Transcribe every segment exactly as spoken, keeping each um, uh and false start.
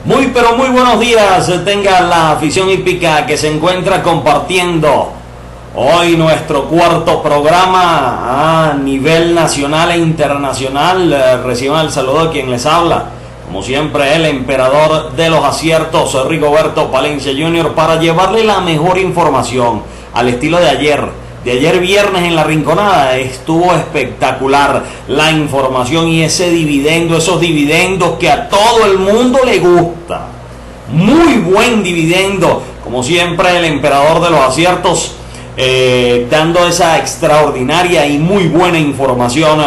Muy pero muy buenos días tenga la afición hípica que se encuentra compartiendo hoy nuestro cuarto programa a nivel nacional e internacional. Eh, reciban el saludo de quien les habla, como siempre el emperador de los aciertos, Rigoberto Palencia junior, para llevarle la mejor información al estilo de ayer. De ayer viernes en la Rinconada estuvo espectacular la información y ese dividendo, esos dividendos que a todo el mundo le gusta. Muy buen dividendo, como siempre el emperador de los aciertos, eh, dando esa extraordinaria y muy buena información.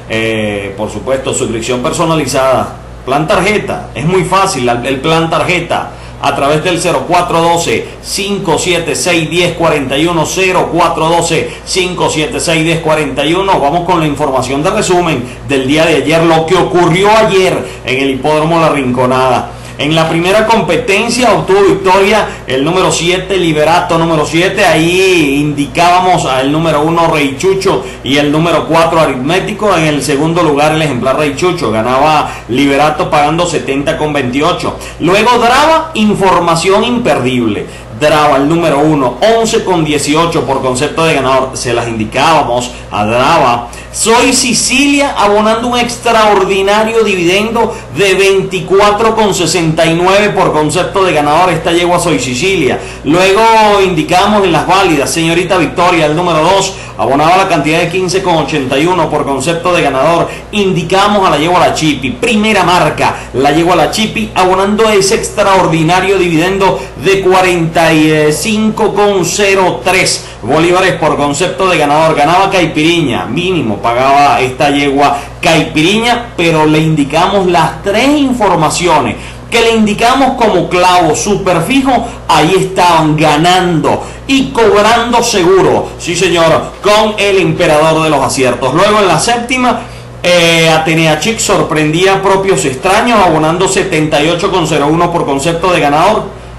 Eh, por supuesto, suscripción personalizada, plan tarjeta, es muy fácil el plan tarjeta. A través del cero cuatro uno dos, cinco siete seis, uno cero cuatro uno, cero cuatro uno dos, cinco siete seis, uno cero cuatro uno. Vamos con la información de resumen del día de ayer, lo que ocurrió ayer en el hipódromo La Rinconada. En la primera competencia obtuvo victoria el número siete, Liberato número siete. Ahí indicábamos al número uno, Rey Chucho, y el número cuatro, Aritmético. En el segundo lugar el ejemplar Rey Chucho. Ganaba Liberato pagando setenta con veintiocho. Luego Drava, información imperdible. Drava, el número uno, once con dieciocho por concepto de ganador. Se las indicábamos a Drava. Soy Sicilia, abonando un extraordinario dividendo de veinticuatro con sesenta y nueve por concepto de ganador. Esta yegua Soy Sicilia. Luego indicamos en las válidas, Señorita Victoria, el número dos, abonaba la cantidad de quince con ochenta y uno por concepto de ganador. Indicamos a la yegua La Chipi, primera marca, la yegua La Chipi, abonando ese extraordinario dividendo de cuarenta y cinco con cero tres bolívares por concepto de ganador. Ganaba Caipiriña, mínimo pagaba esta yegua Caipiriña, pero le indicamos las tres informaciones que le indicamos como clavo superfijo. Ahí estaban ganando y cobrando seguro, sí señor, con el emperador de los aciertos. Luego en la séptima, eh, Atenea Chic sorprendía a propios extraños, abonando setenta y ocho con cero uno por concepto de ganador.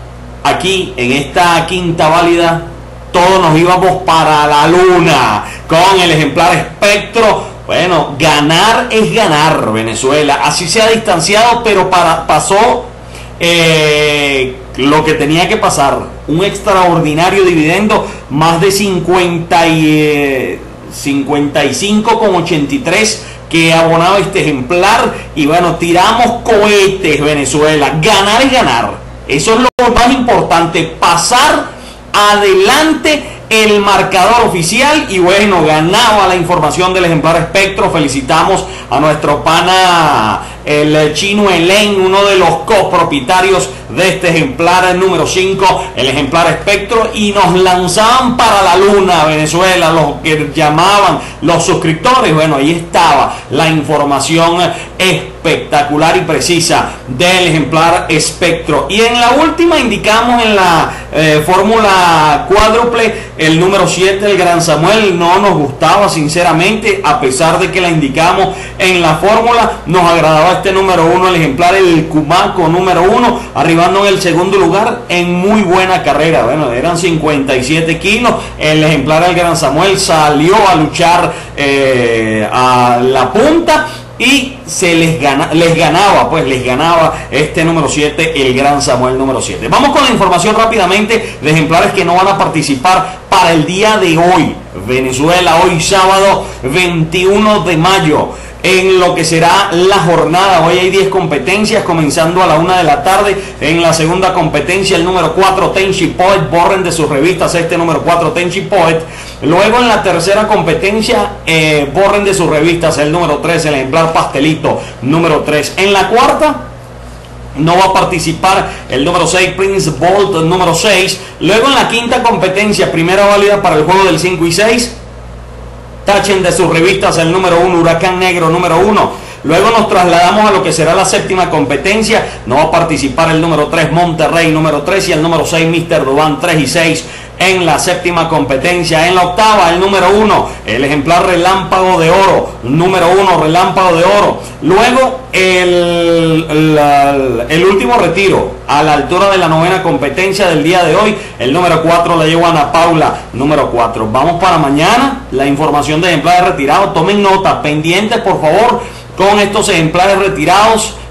Aquí en esta quinta válida todos nos íbamos para la luna con el ejemplar Espectro. Bueno, ganar es ganar, Venezuela. Así se ha distanciado, pero para, pasó eh, lo que tenía que pasar. Un extraordinario dividendo, más de cincuenta y, eh, cincuenta y cinco con ochenta y tres que abonaba este ejemplar. Y bueno, tiramos cohetes, Venezuela. Ganar es ganar. Eso es lo más importante, pasar adelante el marcador oficial. Y bueno, ganaba la información del ejemplar Espectro. Felicitamos a nuestro pana el chino Elaine, uno de los copropietarios de este ejemplar número cinco, el ejemplar Espectro, y nos lanzaban para la luna, Venezuela, los que llamaban los suscriptores. Bueno, ahí estaba la información espectacular y precisa del ejemplar Espectro. Y en la última indicamos en la eh, fórmula cuádruple el número siete, el Gran Samuel. No nos gustaba sinceramente, a pesar de que la indicamos en la fórmula. Nos agradaba este número uno, el ejemplar el Cumaco número uno, arribando en el segundo lugar en muy buena carrera. Bueno, eran cincuenta y siete kilos. El ejemplar el Gran Samuel salió a luchar eh, a la punta y se les, gana, les ganaba, pues les ganaba este número siete, el Gran Samuel número siete. Vamos con la información rápidamente de ejemplares que no van a participar para el día de hoy. Venezuela, hoy sábado veintiuno de mayo, en lo que será la jornada. Hoy hay diez competencias, comenzando a la una de la tarde. En la segunda competencia, el número cuatro, Tenchi Poet, borren de sus revistas este número cuatro, Tenchi Poet. Luego en la tercera competencia, eh, borren de sus revistas el número tres, el ejemplar Pastelito número tres. En la cuarta no va a participar el número seis, Prince Bolt número seis. Luego en la quinta competencia, primera válida para el juego del cinco y seis, tachen de sus revistas el número uno, Huracán Negro número uno. Luego nos trasladamos a lo que será la séptima competencia. No va a participar el número tres, Monterrey número tres, y el número seis, mister Dubán tres y seis en la séptima competencia. En la octava, el número uno, el ejemplar Relámpago de Oro número uno, Relámpago de Oro. Luego el, el, el último retiro a la altura de la novena competencia del día de hoy, el número cuatro, la yegua Ana Paula número cuatro. Vamos para mañana, la información de ejemplares retirados. Tomen nota, pendientes por favor con estos ejemplares retirados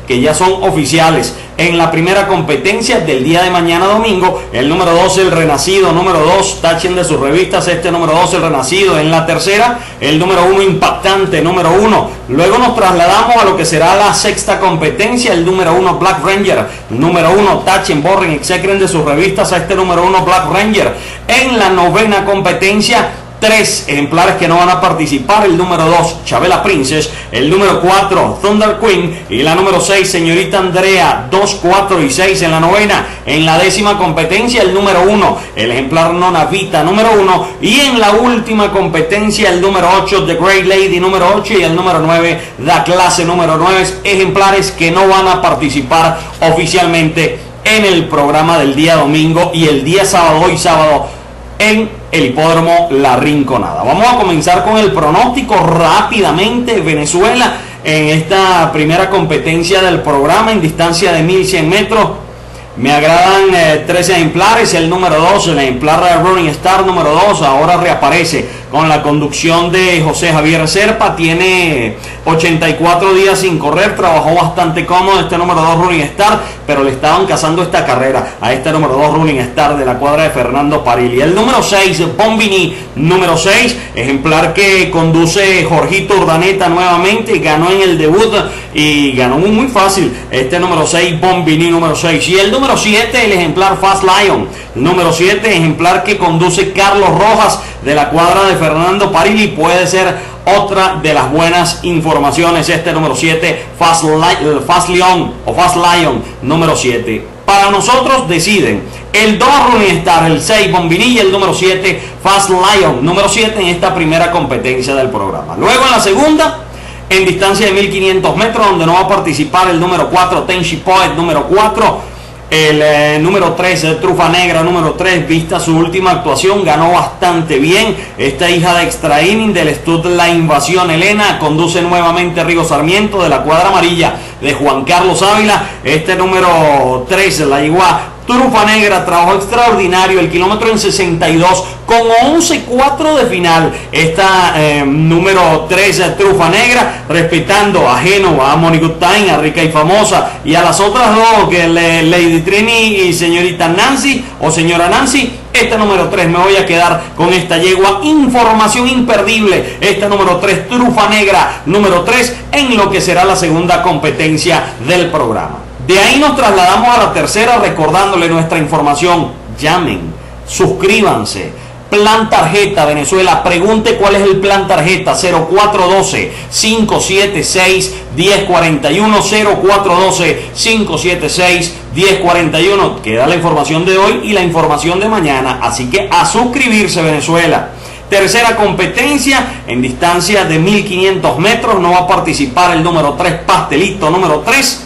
que ya son oficiales en la primera competencia del día de mañana domingo. El número dos, el Renacido, número dos, tachen de sus revistas este número dos, el Renacido. En la tercera, el número uno, Impactante, número uno. Luego nos trasladamos a lo que será la sexta competencia, el número uno, Black Ranger, número uno, tachen, borren, execren de sus revistas a este número uno, Black Ranger. En la novena competencia, tres ejemplares que no van a participar: el número dos, Chabela Princess, el número cuatro, Thunder Queen, y la número seis, Señorita Andrea. Dos, cuatro y seis en la novena. En la décima competencia, el número uno, el ejemplar Nonavita, número uno, y en la última competencia, el número ocho, The Great Lady, número ocho, y el número nueve, La Clase, número nueve, ejemplares que no van a participar oficialmente en el programa del día domingo y el día sábado y sábado en el hipódromo La Rinconada. Vamos a comenzar con el pronóstico rápidamente. Venezuela en esta primera competencia del programa en distancia de mil cien metros. Me agradan eh, tres ejemplares. El número dos, el ejemplar Running Star número dos, ahora reaparece con la conducción de José Javier Serpa. Tiene ochenta y cuatro días sin correr, trabajó bastante cómodo este número dos Running Star, pero le estaban cazando esta carrera a este número dos Running Star de la cuadra de Fernando Parilli. El número seis, Bombini, número seis, ejemplar que conduce Jorgito Urdaneta nuevamente, ganó en el debut y ganó muy, muy fácil este número seis, Bombini, número seis. Y el número siete, el ejemplar Fast Lion, número siete, ejemplar que conduce Carlos Rojas de la cuadra de Fernando Parilli, puede ser otra de las buenas informaciones este número siete, Fast, Li Fast Lion o Fast Lion, número siete. Para nosotros deciden el dos Running Star, el seis Bombini y el número siete Fast Lion, número siete en esta primera competencia del programa. Luego en la segunda, en distancia de mil quinientos metros, donde no va a participar el número cuatro, Tenchi Poet, número cuatro. El eh, número tres, eh, Trufa Negra, número tres, vista su última actuación, ganó bastante bien. Esta hija de extra inning del Stud La Invasión Elena, conduce nuevamente Rigo Sarmiento de la cuadra amarilla de Juan Carlos Ávila. Este número tres, la igual Trufa Negra, trabajo extraordinario, el kilómetro en sesenta y dos con once cuatro de final. Esta eh, número tres, Trufa Negra, respetando a Génova, a Money Good Time, a Rica y Famosa y a las otras dos, que le, Lady Trini y Señorita Nancy o Señora Nancy. Esta número tres, me voy a quedar con esta yegua. Información imperdible, esta número tres, Trufa Negra, número tres, en lo que será la segunda competencia del programa. De ahí nos trasladamos a la tercera, recordándole nuestra información. Llamen, suscríbanse. Plan tarjeta Venezuela, pregunte cuál es el plan tarjeta. Cero cuatro uno dos, cinco siete seis, uno cero cuatro uno, cero cuatro uno dos, cinco siete seis, uno cero cuatro uno. Queda la información de hoy y la información de mañana, así que a suscribirse, Venezuela. Tercera competencia en distancia de mil quinientos metros, no va a participar el número tres, Pastelito, número tres.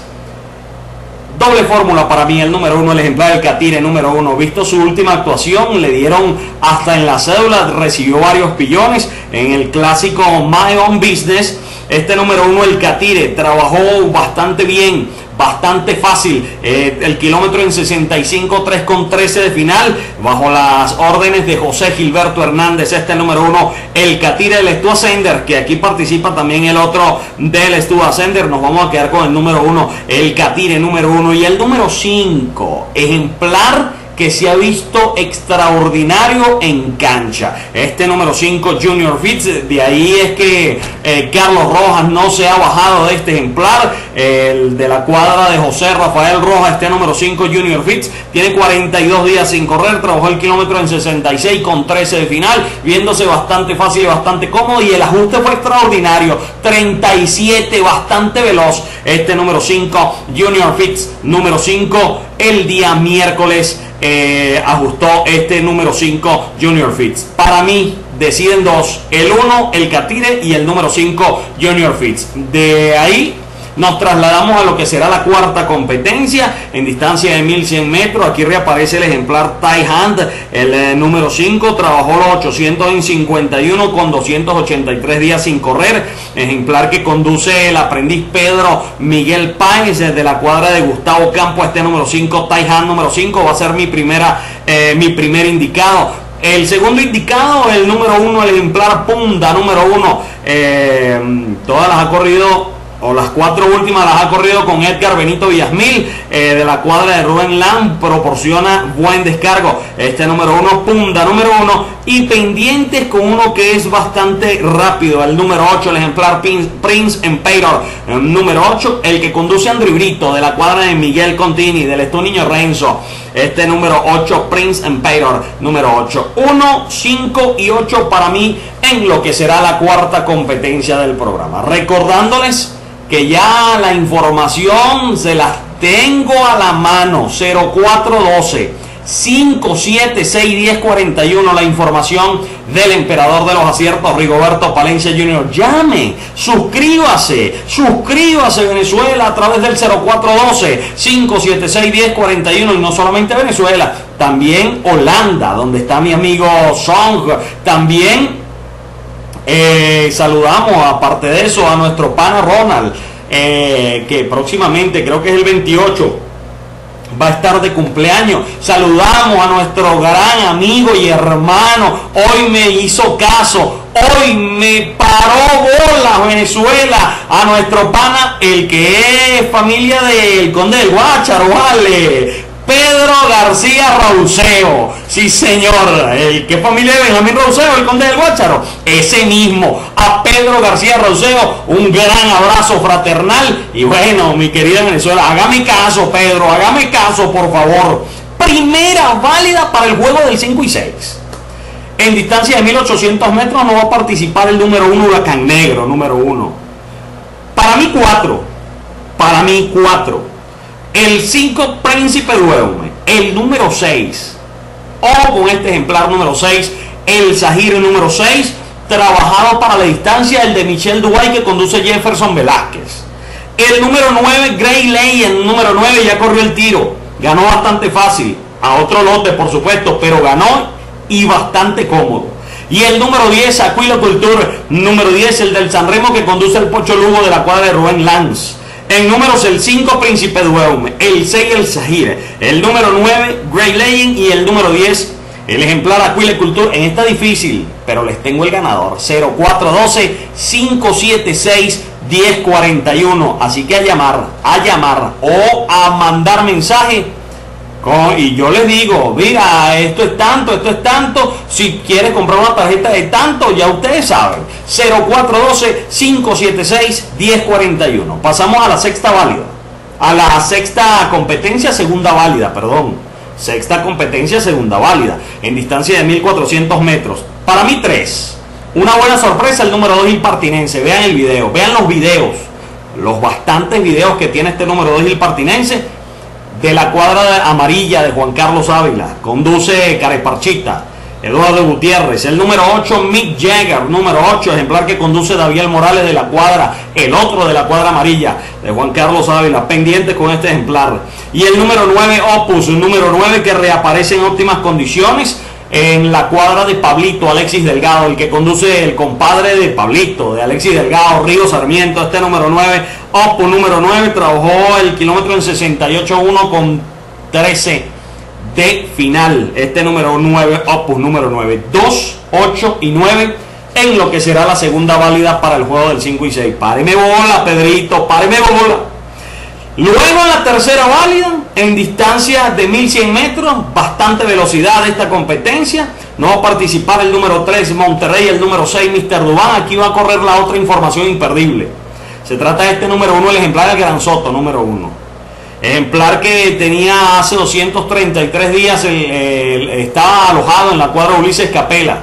Doble fórmula para mí, el número uno, el ejemplar del Catire, número uno. Visto su última actuación, le dieron hasta en la cédula, recibió varios pillones en el clásico My Own Business. Este número uno, el Catire, trabajó bastante bien, bastante fácil. Eh, el kilómetro en sesenta y cinco, tres con trece de final, bajo las órdenes de José Gilberto Hernández. Este número uno, el Catire del Stu Ascender, que aquí participa también el otro del Stu Ascender. Nos vamos a quedar con el número uno, el Catire, número uno. Y el número cinco, ejemplar que se ha visto extraordinario en cancha. Este número cinco, Junior Fitz, de ahí es que eh, Carlos Rojas no se ha bajado de este ejemplar, el de la cuadra de José Rafael Rojas. Este número cinco, Junior Fitz, tiene cuarenta y dos días sin correr, trabajó el kilómetro en sesenta y seis con trece de final, viéndose bastante fácil y bastante cómodo, y el ajuste fue extraordinario, treinta y siete, bastante veloz. Este número cinco, Junior Fitz, número cinco, el día miércoles Eh, ajustó este número cinco, Junior Fitz. Para mí deciden dos, el uno, el Catire, y el número cinco, Junior Fitz. De ahí nos trasladamos a lo que será la cuarta competencia en distancia de mil cien metros. Aquí reaparece el ejemplar Tie Hand, el eh, número cinco, trabajó los ochocientos en cincuenta y uno con doscientos ochenta y tres días sin correr. Ejemplar que conduce el aprendiz Pedro Miguel Páez de la cuadra de Gustavo Campo. Este número cinco, Tie Hand, número cinco, va a ser mi primera eh, mi primer indicado. El segundo indicado, el número uno, el ejemplar Punda, número uno. Eh, todas las ha corrido o las cuatro últimas las ha corrido con Edgar Benito Villasmil, eh, de la cuadra de Rubén Lam, proporciona buen descargo. Este número uno, punta número uno, y pendientes con uno que es bastante rápido, el número ocho, el ejemplar Prince Emperor, el número ocho, el que conduce Andrew Brito, de la cuadra de Miguel Contini, del Estu Niño Renzo. Este número ocho, Prince Emperor, número ocho, uno, cinco y ocho para mí en lo que será la cuarta competencia del programa. Recordándoles que ya la información se las tengo a la mano. Cero cuatro doce, cinco siete seis, diez cuarenta y uno, la información del emperador de los aciertos, Rigoberto Palencia junior Llame, suscríbase, suscríbase Venezuela a través del cero cuatro doce, cinco siete seis, diez cuarenta y uno, y no solamente Venezuela, también Holanda, donde está mi amigo Song. También Eh, saludamos, aparte de eso, a nuestro pana Ronald, eh, que próximamente, creo que es el veintiocho, va a estar de cumpleaños. Saludamos a nuestro gran amigo y hermano, hoy me hizo caso, hoy me paró bola Venezuela, a nuestro pana, el que es familia del Conde del Guácharo, vale, Pedro García Rauseo. Sí, señor, el que es familia de Benjamín Rauseo, el Conde del Guácharo, ese mismo. A Pedro García Rauseo, un gran abrazo fraternal. Y bueno, mi querida Venezuela, hágame caso, Pedro, hágame caso, por favor. Primera válida para el juego del cinco y seis. En distancia de mil ochocientos metros no va a participar el número uno, Huracán Negro, número uno. Para mí, cuatro. Para mí, cuatro. El cinco, Príncipe Duerme. El número seis, ojo con este ejemplar número seis, el Zahir número seis, trabajado para la distancia, el de Michel Duay, que conduce Jefferson Velázquez. El número nueve, Grey Lane, el número nueve ya corrió el tiro, ganó bastante fácil, a otro lote por supuesto, pero ganó y bastante cómodo. Y el número diez, Aquilo Culture, número diez, el del Sanremo, que conduce el Pocho Lugo, de la cuadra de Rubén Lanz. En números, el cinco, Príncipe Duerme, el seis, el Zahir, el número nueve, Grey Lane, y el número diez, el ejemplar Aquile Culture. En esta difícil, pero les tengo el ganador, cero cuatro doce, cinco siete seis, diez cuarenta y uno. Así que a llamar, a llamar o a mandar mensaje. Con, y yo les digo, mira, esto es tanto, esto es tanto. Si quieres comprar una tarjeta de tanto, ya ustedes saben. cero cuatro doce, cinco siete seis, diez cuarenta y uno. Pasamos a la sexta válida. A la sexta competencia, segunda válida, perdón. Sexta competencia, segunda válida. En distancia de mil cuatrocientos metros. Para mí, tres. Una buena sorpresa, el número dos, Ilpartinense. Vean el video, vean los videos. Los bastantes videos que tiene este número dos, Ilpartinense, de la cuadra amarilla de Juan Carlos Ávila. Conduce Careparchita, Eduardo Gutiérrez. El número ocho, Mick Jagger, número ocho, ejemplar que conduce Daviel Morales, de la cuadra, el otro de la cuadra amarilla de Juan Carlos Ávila, pendiente con este ejemplar. Y el número nueve, Opus, un número nueve que reaparece en óptimas condiciones en la cuadra de Pablito, Alexis Delgado, el que conduce el compadre de Pablito, de Alexis Delgado, Río Sarmiento. Este número nueve, Opus número nueve, trabajó el kilómetro en sesenta y ocho uno con trece de final. Este número nueve, Opus número nueve, dos, ocho y nueve en lo que será la segunda válida para el juego del cinco y seis. Páreme bola, Pedrito, páreme bola. Luego, en la tercera válida, en distancia de mil cien metros, bastante velocidad de esta competencia. No va a participar el número tres, Monterrey, el número seis, mister Dubán. Aquí va a correr la otra información imperdible. Se trata de este número uno, el ejemplar del Gran Soto, número uno. Ejemplar que tenía hace doscientos treinta y tres días, el, el, estaba alojado en la cuadra Ulises Capela.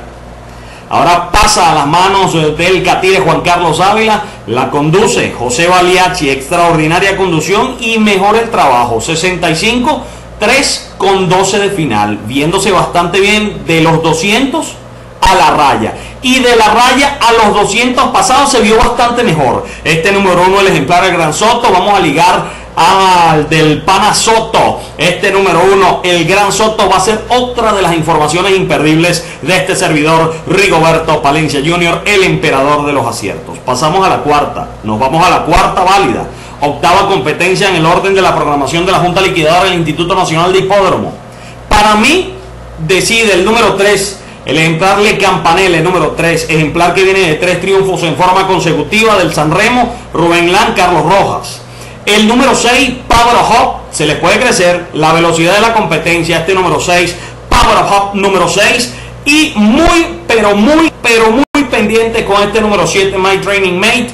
Ahora pasa a las manos del catire Juan Carlos Ávila, la conduce José Baliachi, extraordinaria conducción y mejora el trabajo, sesenta y cinco, tres con doce de final, viéndose bastante bien de los doscientos a la raya, y de la raya a los doscientos pasados se vio bastante mejor. Este número uno, el ejemplar del Gran Soto, vamos a ligar al del Pana Soto. Este número uno, el Gran Soto, va a ser otra de las informaciones imperdibles de este servidor, Rigoberto Palencia junior, el emperador de los aciertos. Pasamos a la cuarta, nos vamos a la cuarta válida, octava competencia en el orden de la programación de la Junta Liquidadora del Instituto Nacional de Hipódromo. Para mí, decide el número tres, El ejemplar Le Campanelle, número tres, ejemplar que viene de tres triunfos en forma consecutiva del Sanremo, Rubén Lan, Carlos Rojas. El número seis, Power of Hope, se les puede crecer la velocidad de la competencia, este número seis, Power of Hope, número seis, y muy, pero muy, pero muy pendiente con este número siete, My Training Mate,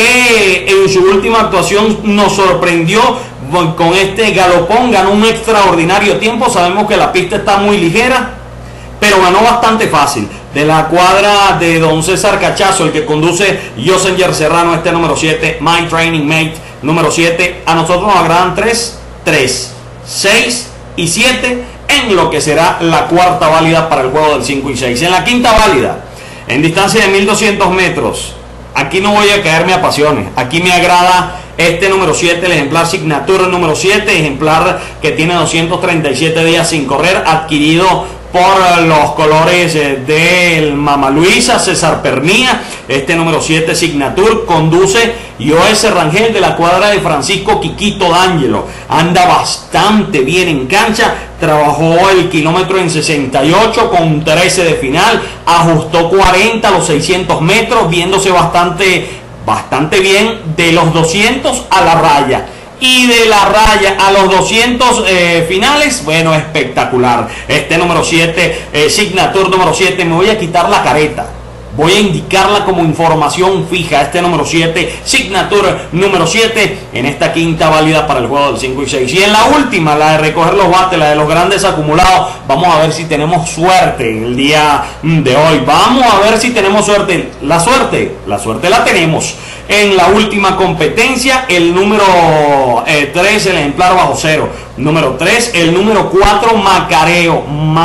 que en su última actuación nos sorprendió con este galopón, ganó un extraordinario tiempo, sabemos que la pista está muy ligera, pero ganó bastante fácil. De la cuadra de don César Cachazo, el que conduce Josenger Serrano, este número siete, My Training Mate, número siete. A nosotros nos agradan tres, tres, seis y siete en lo que será la cuarta válida para el juego del cinco y seis. En la quinta válida, en distancia de mil doscientos metros, aquí no voy a caerme a pasiones, aquí me agrada este número siete, el ejemplar Signature número siete, ejemplar que tiene doscientos treinta y siete días sin correr, adquirido por los colores del Mama Luisa, César Pernía. Este número siete, Signature, conduce Joese Rangel de la cuadra de Francisco Quiquito D'Angelo. Anda bastante bien en cancha, trabajó el kilómetro en sesenta y ocho con trece de final, ajustó cuarenta a los seiscientos metros, viéndose bastante, bastante bien de los doscientos a la raya. Y de la raya a los doscientos eh, finales, bueno, espectacular. Este número siete, eh, Signature número siete, me voy a quitar la careta, voy a indicarla como información fija. Este número siete, Signature número siete, en esta quinta válida para el juego del cinco y seis. Y en la última, la de recoger los bates, la de los grandes acumulados, vamos a ver si tenemos suerte en el día de hoy. Vamos a ver si tenemos suerte. La suerte, la suerte la tenemos. En la última competencia, el número eh, tres, el ejemplar bajo cero. Número tres, el número cuatro, Macareo.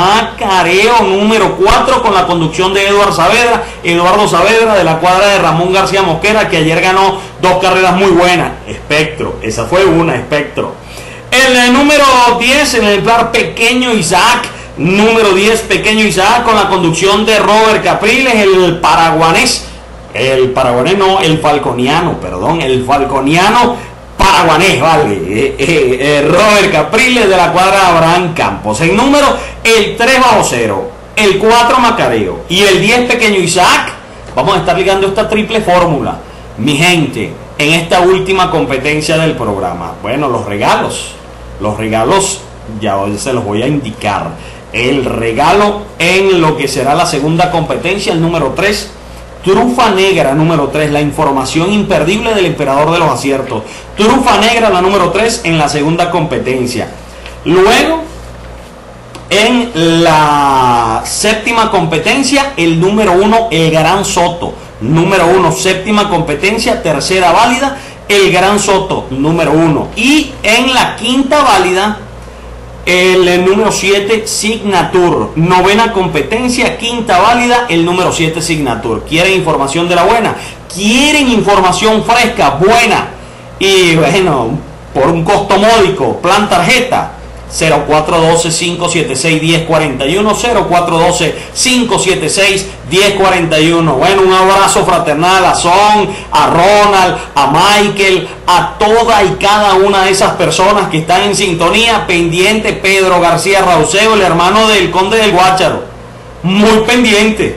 Macareo número cuatro, con la conducción de Eduardo Saavedra. Eduardo Saavedra de la cuadra de Ramón García Mosquera, que ayer ganó dos carreras muy buenas. Espectro, esa fue una, Espectro. El, el número diez, el ejemplar Pequeño Isaac. Número diez, Pequeño Isaac, con la conducción de Robert Capriles, el paraguanés. El paraguanés no, el falconiano, perdón, el falconiano paraguanés, vale. Eh, eh, eh, Robert Capriles de la cuadra Abraham Campos. En número, el tres bajo cero, el cuatro Macareo y el diez Pequeño Isaac. Vamos a estar ligando esta triple fórmula, mi gente, en esta última competencia del programa. Bueno, los regalos, los regalos ya hoy se los voy a indicar. El regalo en lo que será la segunda competencia, el número tres, Trufa Negra número tres, la información imperdible del emperador de los aciertos. Trufa Negra, la número tres, en la segunda competencia. Luego, en la séptima competencia, el número uno, el Gran Soto. Número uno, séptima competencia, tercera válida, el Gran Soto, número uno. Y en la quinta válida, el, el número siete, Signature. Novena competencia, quinta válida, el número siete, Signature. ¿Quieren información de la buena? ¿Quieren información fresca, buena? Y bueno, por un costo módico, plan tarjeta. cero cuatro uno dos, cinco siete seis, uno cero cuatro uno, cero cuatro uno dos, cinco siete seis, uno cero cuatro uno. Bueno, un abrazo fraternal a Son, a Ronald, a Michael, a toda y cada una de esas personas que están en sintonía, pendiente. Pedro García Rauseo, el hermano del Conde del Guácharo, muy pendiente,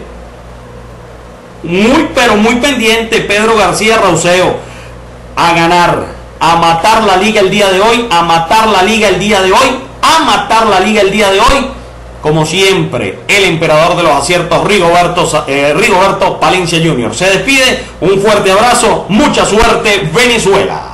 muy pero muy pendiente. Pedro García Rauseo, a ganar, a matar la liga el día de hoy, a matar la liga el día de hoy, a matar la liga el día de hoy. Como siempre, el emperador de los aciertos, Rigoberto, eh, Rigoberto Palencia junior Se despide, un fuerte abrazo, mucha suerte, Venezuela.